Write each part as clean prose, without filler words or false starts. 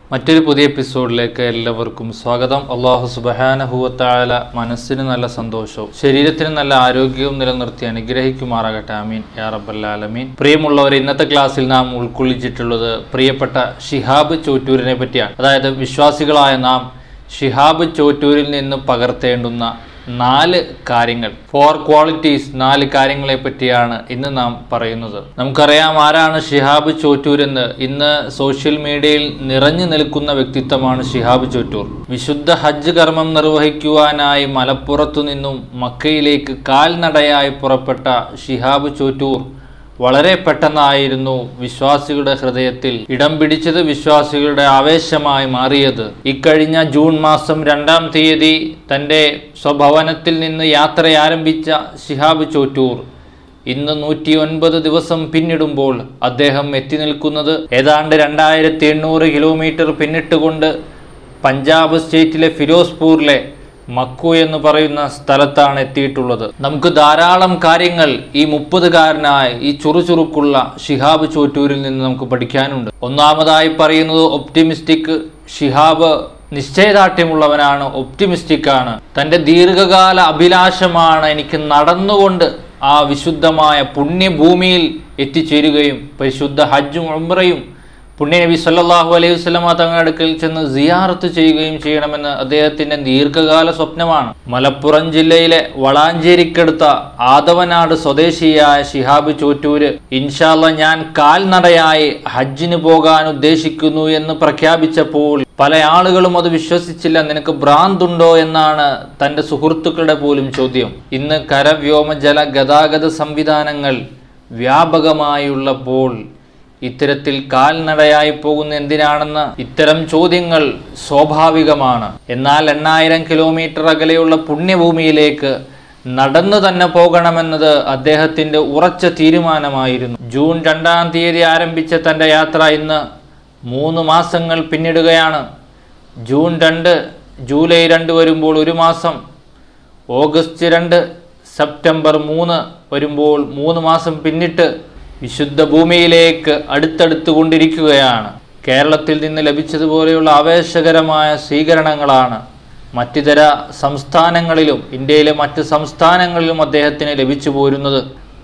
മറ്റൊരു പുതിയ എപ്പിസോഡിലേക്ക് എല്ലാവർക്കും സ്വാഗതം. അല്ലാഹു സുബ്ഹാനഹു വ തആല മനസ്സിന് നല്ല സന്തോഷവും ശരീരത്തിന് നല്ല ആരോഗ്യവും നിലനിർത്തി അനുഗ്രഹിക്കുമാറാകട്ടെ. ആമീൻ യാ റബ്ബൽ ആലമീൻ. പ്രിയമുള്ളവരെ, ഇന്നത്തെ ക്ലാസ്സിൽ നാം ഉൾക്കൊള്ളിച്ചിട്ടുള്ളത് പ്രിയപ്പെട്ട ശിഹാബ് ചോറ്റൂരിനെ പറ്റിയാണ്. അതായത് വിശ്വാസികളായ നാം ശിഹാബ് ചോറ്റൂരിൽ നിന്ന് പകർത്തേണ്ടുന്ന 4 കാര്യങ്ങൾ, 4 ക്വാളിറ്റീസ്, 4 കാര്യങ്ങളെ പറ്റിയാണ് ഇന്ന് നാം പറയുന്നത്. നമുക്കറിയാം ആരാണ് ശിഹാബ് ചോറ്റൂർ എന്ന്. ഇന്ന് സോഷ്യൽ മീഡിയയിൽ നിറഞ്ഞു നിൽക്കുന്ന വ്യക്തിത്വമാണ് ശിഹാബ് ചോറ്റൂർ. വിശുദ്ധ ഹജ്ജ് കർമ്മം നിർവഹിക്കുവാനായി മലപ്പുറത്തു നിന്നും മക്കയിലേക്ക് കാൽനടയായി പുറപ്പെട്ട ശിഹാബ് ചോറ്റൂർ വളരെ പെട്ടെന്നായിരുന്നു വിശ്വാസികളുടെ ഹൃദയത്തിൽ ഇടം പിടിച്ചത്, വിശ്വാസികളുടെ ആവേശമായി മാറിയത്. ഇക്കഴിഞ്ഞ ജൂൺ മാസം 2-ാം തീയതി തൻ്റെ സ്വഭവനത്തിൽ നിന്ന് യാത്ര ആരംഭിച്ച ശിഹാബ് ചോറ്റൂർ ഇന്ന് 109 ദിവസം പിന്നിടുമ്പോൾ അദ്ദേഹം എത്തി നിൽക്കുന്നത് ഏതാണ്ട് 2800 കിലോമീറ്റർ പിന്നിട്ടുകൊണ്ട് പഞ്ചാബ് സ്റ്റേറ്റിലെ ഫിറോസ്പൂരിലെ മക്കു എന്ന് പറയുന്ന സ്ഥലത്താണ് എത്തിയിട്ടുള്ളത്. നമുക്ക് ധാരാളം കാര്യങ്ങൾ ഈ 30-കാരനായ ഈ ചുറുചുറുക്കുള്ള ശിഹാബ് ചോറ്റൂരിൽ നിന്ന് നമുക്ക് പഠിക്കാനുണ്ട്. ഒന്നാമതായി പറയുന്നത് ഒപ്റ്റിമിസ്റ്റിക്. ശിഹാബ് നിശ്ചയദാർഢ്യമുള്ളവനാണ്, ഒപ്റ്റിമിസ്റ്റിക് ആണ്. തൻ്റെ ദീർഘകാല അഭിലാഷമാണ് എനിക്ക് നടന്നുകൊണ്ട് ആ വിശുദ്ധമായ പുണ്യഭൂമിയിൽ എത്തിച്ചേരുകയും പരിശുദ്ധ ഹജ്ജും ഉംറയും പുണ്യനബി സല്ലല്ലാഹു അലൈഹി വസല്ലമ തങ്ങളുടെ അടുക്കൽ ചെന്ന് സിയാറത്ത് ചെയ്യുകയും ചെയ്യണമെന്ന് അദ്ദേഹത്തിന്റെ ദീർഘകാല സ്വപ്നമാണ്. മലപ്പുറം ജില്ലയിലെ വളാഞ്ചേരിക്കടുത്ത ആദവനാട് സ്വദേശിയായ ശിഹാബ് ചോറ്റൂര് ഇൻഷാ അല്ലാഹ് ഞാൻ കാൽനടയായി ഹജ്ജിന് പോകാൻ ഉദ്ദേശിക്കുന്നു എന്ന് പ്രഖ്യാപിച്ചപ്പോൾ പല ആളുകളും അത് വിശ്വസിച്ചില്ല. നിനക്ക് ഭ്രാന്തുണ്ടോ എന്നാണ് തൻ്റെ സുഹൃത്തുക്കളുടെ പോലും ചോദ്യം. ഇന്ന് കര, വ്യോമ, ജല ഗതാഗത സംവിധാനങ്ങൾ വ്യാപകമായുള്ളപ്പോൾ ഇത്തരത്തിൽ കാൽനടയായി പോകുന്ന എന്തിനാണെന്ന് ഇത്തരം ചോദ്യങ്ങൾ സ്വാഭാവികമാണ്. എന്നാൽ 8000 കിലോമീറ്റർ അകലെയുള്ള പുണ്യഭൂമിയിലേക്ക് നടന്നു തന്നെ പോകണമെന്നത് അദ്ദേഹത്തിൻ്റെ ഉറച്ച തീരുമാനമായിരുന്നു. ജൂൺ 2-ാം തീയതി ആരംഭിച്ച തൻ്റെ യാത്ര ഇന്ന് 3 മാസങ്ങൾ പിന്നിടുകയാണ്. ജൂൺ 2, ജൂലൈ 2 വരുമ്പോൾ 1 മാസം, ഓഗസ്റ്റ് 2, സെപ്റ്റംബർ 3 വരുമ്പോൾ 3 മാസം പിന്നിട്ട് വിശുദ്ധ ഭൂമിയിലേക്ക് അടുത്തടുത്ത് കൊണ്ടിരിക്കുകയാണ്. കേരളത്തിൽ നിന്ന് ലഭിച്ചതുപോലെയുള്ള ആവേശകരമായ സ്വീകരണങ്ങളാണ് മറ്റിതര സംസ്ഥാനങ്ങളിലും ഇന്ത്യയിലെ മറ്റ് സംസ്ഥാനങ്ങളിലും അദ്ദേഹത്തിന് ലഭിച്ചു പോരുന്നത്.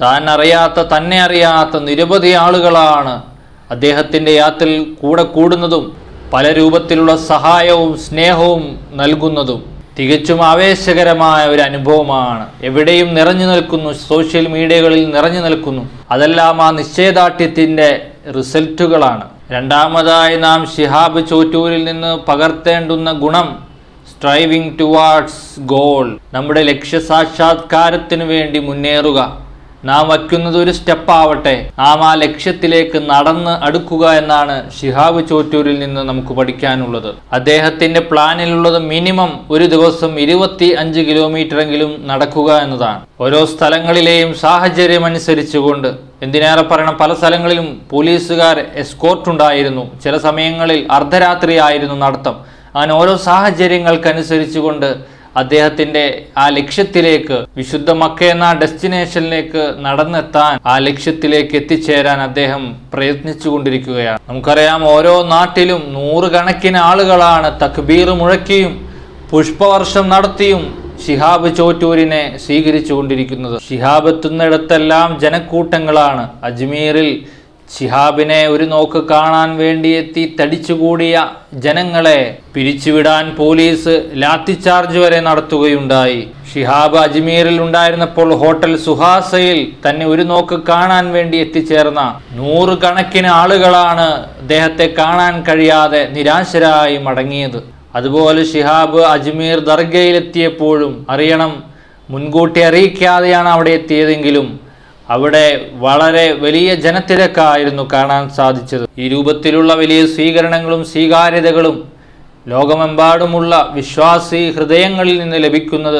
തന്നെ അറിയാത്ത നിരവധി ആളുകളാണ് അദ്ദേഹത്തിൻ്റെ യാത്രയിൽ കൂടെ കൂടുന്നതും പല രൂപത്തിലുള്ള സഹായവും സ്നേഹവും നൽകുന്നതും. തികച്ചും ആവേശകരമായ ഒരു അനുഭവമാണ്. എവിടെയും നിറഞ്ഞു നിൽക്കുന്നു, സോഷ്യൽ മീഡിയകളിൽ നിറഞ്ഞു നിൽക്കുന്നു. അതെല്ലാം ആ നിശ്ചയദാർഢ്യത്തിൻ്റെ റിസൾട്ടുകളാണ്. രണ്ടാമതായി നാം ശിഹാബ് ചോറ്റൂരിൽ നിന്ന് പകർത്തേണ്ടുന്ന ഗുണം സ്ട്രൈവിംഗ് ടുവാർഡ്സ് ഗോൾ. നമ്മുടെ ലക്ഷ്യസാക്ഷാത്കാരത്തിന് വേണ്ടി മുന്നേറുക. നാം വയ്ക്കുന്നത് ഒരു സ്റ്റെപ്പാവട്ടെ, നാം ആ ലക്ഷ്യത്തിലേക്ക് നടന്ന് അടുക്കുക എന്നാണ് ശിഹാബ് ചോറ്റൂരിൽ നിന്ന് നമുക്ക് പഠിക്കാനുള്ളത്. അദ്ദേഹത്തിന്റെ പ്ലാനിലുള്ളത് മിനിമം ഒരു ദിവസം 25 കിലോമീറ്ററെങ്കിലും നടക്കുക എന്നതാണ്. ഓരോ സ്ഥലങ്ങളിലെയും സാഹചര്യം അനുസരിച്ചുകൊണ്ട്, എന്തിനേറെ പറയണം, പല സ്ഥലങ്ങളിലും പോലീസുകാർ എസ്കോർട്ട് ഉണ്ടായിരുന്നു. ചില സമയങ്ങളിൽ അർദ്ധരാത്രി ആയിരുന്നു നടത്തം. അങ്ങനെ ഓരോ സാഹചര്യങ്ങൾക്കനുസരിച്ചുകൊണ്ട് അദ്ദേഹത്തിന്റെ ആ ലക്ഷ്യത്തിലേക്ക്, വിശുദ്ധ മക്ക എന്ന ഡെസ്റ്റിനേഷനിലേക്ക് നടന്നെത്താൻ, ആ ലക്ഷ്യത്തിലേക്ക് എത്തിച്ചേരാൻ അദ്ദേഹം പ്രയത്നിച്ചു കൊണ്ടിരിക്കുകയാണ്. നമുക്കറിയാം ഓരോ നാട്ടിലും 100 കണക്കിന് ആളുകളാണ് തക്ബീർ മുഴക്കിയും പുഷ്പവർഷം നടത്തിയും ശിഹാബ് ചോറ്റൂരിനെ സ്വീകരിച്ചു കൊണ്ടിരിക്കുന്നത്. ശിഹാബ് എത്തുന്നിടത്തെല്ലാം ജനക്കൂട്ടങ്ങളാണ്. അജ്മീറിൽ ശിഹാബിനെ ഒരു നോക്ക് കാണാൻ വേണ്ടി എത്തി തടിച്ചുകൂടിയ ജനങ്ങളെ പിരിച്ചുവിടാൻ പോലീസ് ലാത്തിചാർജ് വരെ നടത്തുകയുണ്ടായി. ശിഹാബ് അജ്മീറിൽ ഉണ്ടായിരുന്നപ്പോൾ ഹോട്ടൽ സുഹാസയിൽ തന്നെ ഒരു നോക്ക് കാണാൻ വേണ്ടി എത്തിച്ചേർന്ന 100 കണക്കിന് ആളുകളാണ് അദ്ദേഹത്തെ കാണാൻ കഴിയാതെ നിരാശരായി മടങ്ങിയത്. അതുപോലെ ശിഹാബ് അജ്മീർ ദർഗയിലെത്തിയപ്പോഴും അറിയണം, മുൻകൂട്ടി അറിയിക്കാതെയാണ് അവിടെ എത്തിയതെങ്കിലും അവിടെ വളരെ വലിയ ജനത്തിരക്കായിരുന്നു കാണാൻ സാധിച്ചത്. ഈ രൂപത്തിലുള്ള വലിയ സ്വീകരണങ്ങളും സ്വീകാര്യതകളും ലോകമെമ്പാടുമുള്ള വിശ്വാസി ഹൃദയങ്ങളിൽ നിന്ന് ലഭിക്കുന്നത്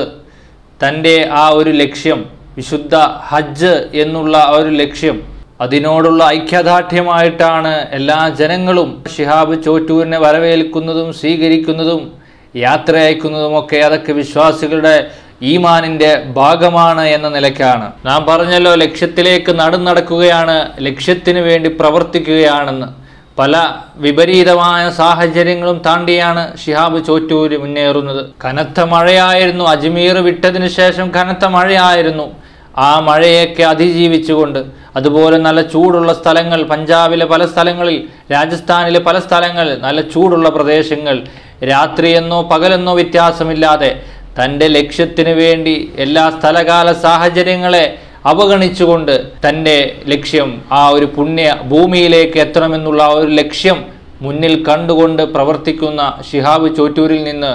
തൻ്റെ ആ ഒരു ലക്ഷ്യം, വിശുദ്ധ ഹജ്ജ് എന്നുള്ള ആ ഒരു ലക്ഷ്യം, അതിനോടുള്ള ഐക്യദാർഢ്യമായിട്ടാണ് എല്ലാ ജനങ്ങളും ശിഹാബ് ചോറ്റൂരിനെ വരവേൽക്കുന്നതും സ്വീകരിക്കുന്നതും യാത്ര അയക്കുന്നതുമൊക്കെ. അതൊക്കെ വിശ്വാസികളുടെ ഈമാനിന്റെ ഭാഗമാണ് എന്ന നിലയ്ക്കാണ്. നാം പറഞ്ഞല്ലോ, ലക്ഷ്യത്തിലേക്ക് നടക്കുകയാണ്, ലക്ഷ്യത്തിന് വേണ്ടി പ്രവർത്തിക്കുകയാണെന്ന്. പല വിപരീതമായ സാഹചര്യങ്ങളും താണ്ടിയാണ് ശിഹാബ് ചോറ്റൂര് മുന്നേറുന്നത്. കനത്ത മഴയായിരുന്നു, അജ്മീർ വിട്ടതിന് ശേഷം കനത്ത മഴയായിരുന്നു. ആ മഴയൊക്കെ അതിജീവിച്ചുകൊണ്ട്, അതുപോലെ നല്ല ചൂടുള്ള സ്ഥലങ്ങൾ, പഞ്ചാബിലെ പല സ്ഥലങ്ങളിൽ, രാജസ്ഥാനിലെ പല സ്ഥലങ്ങൾ, നല്ല ചൂടുള്ള പ്രദേശങ്ങൾ, രാത്രിയെന്നോ പകലെന്നോ വ്യത്യാസമില്ലാതെ തൻ്റെ ലക്ഷ്യത്തിന് വേണ്ടി എല്ലാ സ്ഥലകാല സാഹചര്യങ്ങളെ അവഗണിച്ചുകൊണ്ട് തൻ്റെ ലക്ഷ്യം, ആ ഒരു പുണ്യ ഭൂമിയിലേക്ക് എത്തണമെന്നുള്ള ആ ഒരു ലക്ഷ്യം മുന്നിൽ കണ്ടുകൊണ്ട് പ്രവർത്തിക്കുന്ന ശിഹാബ് ചോറ്റൂരിൽ നിന്ന്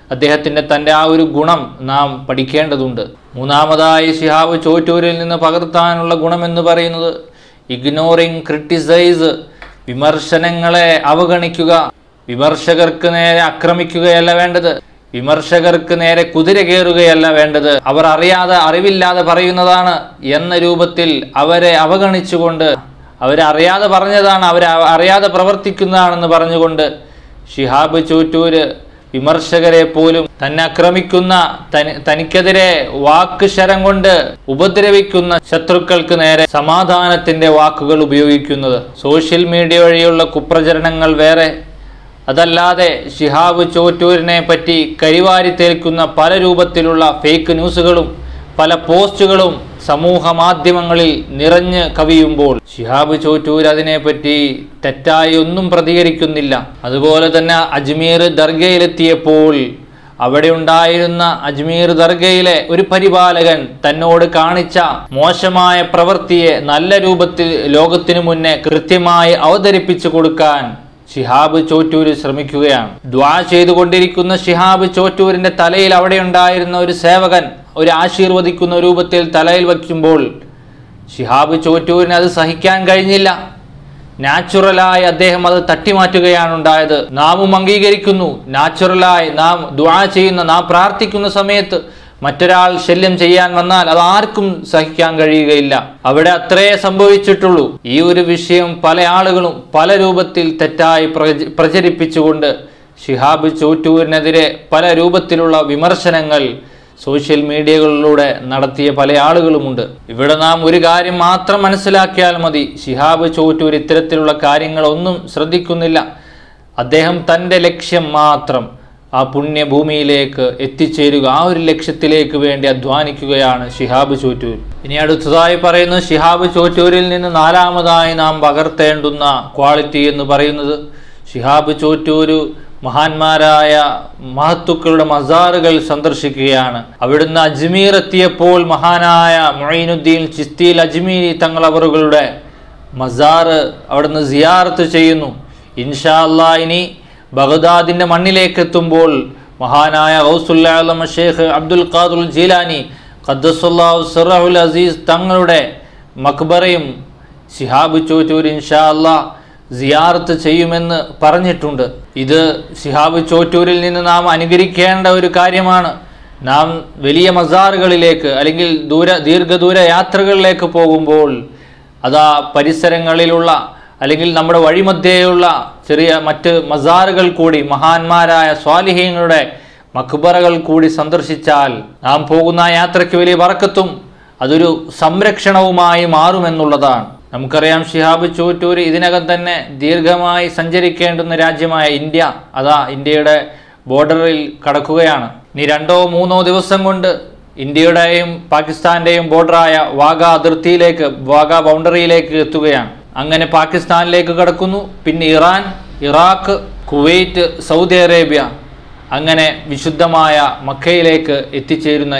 തൻ്റെ ആ ഒരു ഗുണം നാം പഠിക്കേണ്ടതുണ്ട്. മൂന്നാമതായി ശിഹാബ് ചോറ്റൂരിൽ നിന്ന് പകർത്താനുള്ള ഗുണമെന്ന് പറയുന്നത് ഇഗ്നോറിങ് ക്രിട്ടിസൈസ്, വിമർശനങ്ങളെ അവഗണിക്കുക. വിമർശകർക്ക് നേരെ ആക്രമിക്കുകയല്ല വേണ്ടത്, വിമർശകർക്ക് നേരെ കുതിര കയറുകയല്ല വേണ്ടത്. അവർ അറിവില്ലാതെ പറയുന്നതാണ് എന്ന രൂപത്തിൽ അവരെ അവഗണിച്ചുകൊണ്ട്, അവരറിയാതെ പറഞ്ഞതാണ്, അവരറിയാതെ പ്രവർത്തിക്കുന്നതാണെന്ന് പറഞ്ഞുകൊണ്ട് ശിഹാബ് ചോറ്റൂര് വിമർശകരെ പോലും തന്നെ ആക്രമിക്കുന്ന, തനിക്കെതിരെ വാക്ക് ശരം കൊണ്ട് ഉപദ്രവിക്കുന്ന ശത്രുക്കൾക്ക് നേരെ സമാധാനത്തിന്റെ വാക്കുകൾ ഉപയോഗിക്കുന്നത്. സോഷ്യൽ മീഡിയ വഴിയുള്ള കുപ്രചരണങ്ങൾ വേറെ, അതല്ലാതെ ശിഹാബ് ചോറ്റൂരിനെ പറ്റി കരിവാരി തേൽക്കുന്ന പല രൂപത്തിലുള്ള ഫേക്ക് ന്യൂസുകളും പല പോസ്റ്റുകളും സമൂഹ മാധ്യമങ്ങളിൽ നിറഞ്ഞ് കവിയുമ്പോൾ ശിഹാബ് ചോറ്റൂർ അതിനെപ്പറ്റി തെറ്റായി ഒന്നും പ്രതികരിക്കുന്നില്ല. അതുപോലെ തന്നെ അജ്മീർ ദർഗയിലെത്തിയപ്പോൾ അവിടെ ഉണ്ടായിരുന്ന അജ്മീർ ദർഗയിലെ ഒരു പരിപാലകൻ തന്നോട് കാണിച്ച മോശമായ പ്രവൃത്തിയെ നല്ല രൂപത്തിൽ ലോകത്തിനു മുന്നേ കൃത്യമായി അവതരിപ്പിച്ചു കൊടുക്കാൻ ശിഹാബ് ചോറ്റൂര് ശ്രമിക്കുകയാണ്. ദ്വാ ചെയ്തുകൊണ്ടിരിക്കുന്ന ശിഹാബ് ചോറ്റൂരിന്റെ തലയിൽ അവിടെ ഉണ്ടായിരുന്ന ഒരു സേവകൻ ഒരു ആശീർവദിക്കുന്ന രൂപത്തിൽ തലയിൽ വയ്ക്കുമ്പോൾ ശിഹാബ് ചോറ്റൂരിന് അത് സഹിക്കാൻ കഴിഞ്ഞില്ല. നാച്ചുറലായി അദ്ദേഹം അത് തട്ടിമാറ്റുകയാണ് ഉണ്ടായത്. നാമും അംഗീകരിക്കുന്നു, നാച്ചുറലായി നാം ദ്വാ ചെയ്യുന്ന, നാം പ്രാർത്ഥിക്കുന്ന സമയത്ത് മറ്റൊരാൾ ശല്യം ചെയ്യാൻ വന്നാൽ അത് ആർക്കും സഹിക്കാൻ കഴിയുകയില്ല. അവിടെ അത്രേ സംഭവിച്ചിട്ടുള്ളൂ. ഈ ഒരു വിഷയം പല ആളുകളും പല രൂപത്തിൽ തെറ്റായി പ്രചരിപ്പിച്ചുകൊണ്ട് ശിഹാബ് ചോറ്റൂരിനെതിരെ പല രൂപത്തിലുള്ള വിമർശനങ്ങൾ സോഷ്യൽ മീഡിയകളിലൂടെ നടത്തിയ പല ആളുകളുമുണ്ട്. ഇവിടെ നാം ഒരു കാര്യം മാത്രം മനസ്സിലാക്കിയാൽ മതി, ശിഹാബ് ചോറ്റൂർ ഇത്തരത്തിലുള്ള കാര്യങ്ങളൊന്നും ശ്രദ്ധിക്കുന്നില്ല. അദ്ദേഹം തൻ്റെ ലക്ഷ്യം മാത്രം, ആ പുണ്യഭൂമിയിലേക്ക് എത്തിച്ചേരുക, ആ ഒരു ലക്ഷ്യത്തിലേക്ക് വേണ്ടി അധ്വാനിക്കുകയാണ് ശിഹാബ് ചോറ്റൂർ. ഇനി അടുത്തതായി പറയുന്നത് ശിഹാബ് ചോറ്റൂരിൽ നിന്ന് നാലാമതായി നാം പകർത്തേണ്ടുന്ന ക്വാളിറ്റി എന്ന് പറയുന്നത് ശിഹാബ് ചോറ്റൂർ മഹാന്മാരായ മഹത്തുക്കളുടെ മസാറുകൾ സന്ദർശിക്കുകയാണ്. അവിടുന്ന് അജ്മീർ എത്തിയപ്പോൾ മഹാനായ മുഈനുദ്ദീൻ ചിസ്തി അജ്മീരി തങ്ങളവറുകളുടെ മസാറ് അവിടുന്ന് സിയാറത്ത് ചെയ്യുന്നു. ഇൻഷാ അല്ലാഹ് ഇനി ബഗ്ദാദിന്റെ മണ്ണിലേക്ക് എത്തുമ്പോൾ മഹാനായ ഗൗസുൽ ആലം ഷെയ്ഖ് അബ്ദുൽ ഖാദിർ ജീലാനി ഖദ്ദസല്ലാഹു സിർറഹുൽ അസീസ് തങ്ങളുടെ മക്ബറയും ശിഹാബ് ചോറ്റൂർ ഇൻഷാ അല്ലാഹ് സിയാറത്ത് ചെയ്യുമെന്ന് പറഞ്ഞിട്ടുണ്ട്. ഇത് ശിഹാബ് ചോറ്റൂരിൽ നിന്ന് നാം അനുകരിക്കേണ്ട ഒരു കാര്യമാണ്. നാം വലിയ മസാറുകളിലേക്ക് അല്ലെങ്കിൽ ദീർഘദൂര യാത്രകളിലേക്ക് പോകുമ്പോൾ അതാ പരിസരങ്ങളിലുള്ള അല്ലെങ്കിൽ നമ്മുടെ വഴിമധ്യേയുള്ള ചെറിയ മറ്റ് മസാറുകൾ കൂടി, മഹാന്മാരായ സ്വാലിഹീങ്ങളുടെ മക്ബറകൾ കൂടി സന്ദർശിച്ചാൽ നാം പോകുന്ന യാത്രയ്ക്ക് വലിയ ബറക്കത്തും അതൊരു സംരക്ഷണവുമായി മാറുമെന്നുള്ളതാണ്. നമുക്കറിയാം ശിഹാബ് ചോറ്റൂർ ഇതിനകം തന്നെ ദീർഘമായി സഞ്ചരിക്കേണ്ടുന്ന രാജ്യമായ ഇന്ത്യ അതാ ഇന്ത്യയുടെ ബോർഡറിൽ കടക്കുകയാണ്. ഇനി 2-3 ദിവസം കൊണ്ട് ഇന്ത്യയുടെയും പാകിസ്ഥാന്റെയും ബോർഡറായ വാഗ അതിർത്തിയിലേക്ക്, വാഗ ബൗണ്ടറിയിലേക്ക് എത്തുകയാണ്. അങ്ങനെ പാകിസ്ഥാനിലേക്ക് കടക്കുന്നു. പിന്നെ Iran, Iraq, Kuwait, Saudi Arabia, അങ്ങനെ വിശുദ്ധമായ മക്കയിലേക്ക് എത്തിച്ചേരുന്ന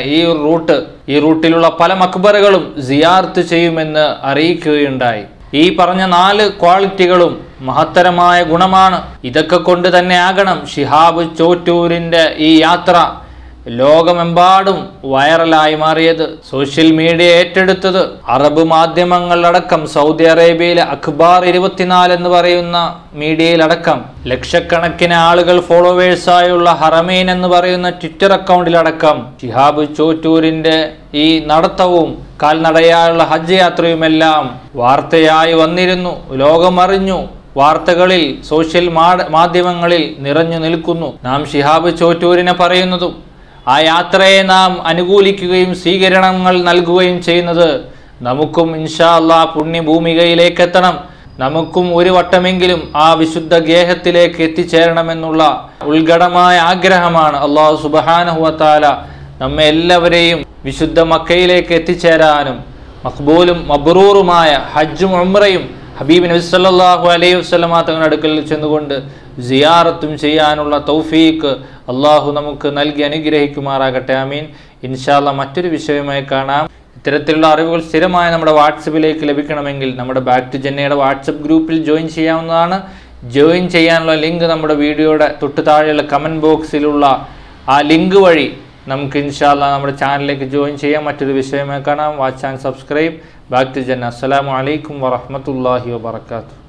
ഈ റൂട്ടിലുള്ള പല മക്ബറകളും സിയാർത്ത് ചെയ്യുമെന്ന് അറിയിക്കുകയുണ്ടായി. ഈ പറഞ്ഞ 4 ക്വാളിറ്റികളും മഹത്തരമായ ഗുണമാണ്. ഇതൊക്കെ കൊണ്ട് തന്നെ ആകണം ശിഹാബ് ചോറ്റൂരിന്റെ ഈ യാത്ര ലോകമെമ്പാടും വൈറലായി മാറിയത്, സോഷ്യൽ മീഡിയ ഏറ്റെടുത്തത്. അറബ് മാധ്യമങ്ങളിലടക്കം സൗദി അറേബ്യയിലെ അഖ്ബാർ 24 എന്ന് പറയുന്ന മീഡിയയിലടക്കം ലക്ഷക്കണക്കിന് ആളുകൾ ഫോളോവേഴ്സായുള്ള ഹറമൈൻ എന്ന് പറയുന്ന ട്വിറ്റർ അക്കൗണ്ടിലടക്കം ശിഹാബ് ചോറ്റൂരിന്റെ ഈ നടത്തവും കാൽനടയായുള്ള ഹജ്ജ് യാത്രയുമെല്ലാം വാർത്തയായി വന്നിരുന്നു. ലോകമറിഞ്ഞു. വാർത്തകളിൽ സോഷ്യൽ മാധ്യമങ്ങളിൽ നിറഞ്ഞു നിൽക്കുന്നു. നാം ശിഹാബ് ചോറ്റൂരിനെ പറയുന്നതും ആ യാത്രയെ നാം അനുകൂലിക്കുകയും സ്വീകരണങ്ങൾ നൽകുകയും ചെയ്യുന്നത് നമുക്കും ഇൻഷാ അല്ലാഹ് പുണ്യഭൂമികയിലേക്ക് എത്തണം, നമുക്കും ഒരു വട്ടമെങ്കിലും ആ വിശുദ്ധ ഗേഹത്തിലേക്ക് എത്തിച്ചേരണമെന്നുള്ള ഉത്കടമായ ആഗ്രഹമാണ്. അല്ലാഹു സുബ്ഹാനഹു വ തആല നമ്മെ എല്ലാവരെയും വിശുദ്ധ മക്കയിലേക്ക് എത്തിച്ചേരാനും മഖ്ബൂലും മബ്റൂറുമായ ഹജ്ജും ഉംറയും ഹബീബ് നബി സല്ലല്ലാഹു അലൈഹി വസല്ലമ തങ്ങളുടെ അടുക്കൽ ചെന്നുകൊണ്ട് സിയാറത്തും ചെയ്യാനുള്ള തൗഫീഖ് അല്ലാഹു നമുക്ക് നൽകി അനുഗ്രഹിക്കുമാറാകട്ടെ. ആമീൻ. ഇൻഷാ അല്ലാഹ് മറ്റൊരു വിഷയവുമായി കാണാം. ഇത്തരത്തിലുള്ള അറിവുകൾ സ്ഥിരമായി നമ്മുടെ വാട്സപ്പിലേക്ക് ലഭിക്കണമെങ്കിൽ നമ്മുടെ ബാക്ക് ടു ജന്നയുടെ വാട്സപ്പ് ഗ്രൂപ്പിൽ ജോയിൻ ചെയ്യാവുന്നതാണ്. ജോയിൻ ചെയ്യാനുള്ള ലിങ്ക് നമ്മുടെ വീഡിയോയുടെ തൊട്ട് താഴെയുള്ള കമൻറ്റ് ബോക്സിലുള്ള ആ ലിങ്ക് വഴി നമുക്ക് ഇൻഷാ അല്ലാഹ് നമ്മുടെ ചാനലിലേക്ക് ജോയിൻ ചെയ്യാം. മറ്റൊരു വിഷയമായി കാണാം. Watch and subscribe. Back to Jannah. അസ്സലാമു അലൈക്കും വറഹ്മത്തുള്ളാഹി വബറകാതുഹു.